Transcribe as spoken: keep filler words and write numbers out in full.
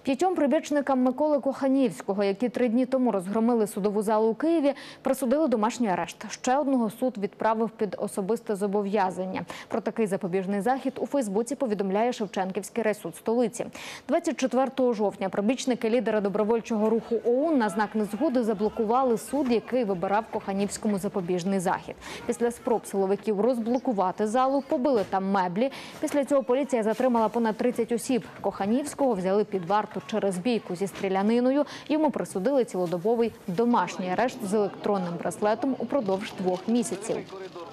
П'ятьом прибічникам Миколи Коханівського, які три дні тому розгромили судову залу у Києві, присудили домашній арешт. Ще одного суд відправив під особисте зобов'язання. Про такий запобіжний захід у Фейсбуці повідомляє Шевченківський райсуд столиці. двадцять четвертого жовтня прибічники лідера добровольчого руху ОУН на знак незгоди заблокували суд, який вибирав Коханівському запобіжний захід. Після спроб силовиків розблокувати залу побили там меблі. Після цього поліція затримала понад тридцять осіб. Коханівського взяли під варту через бійку зі стріляниною. Йому присудили цілодобовий домашній арешт з електронним браслетом упродовж двох місяців.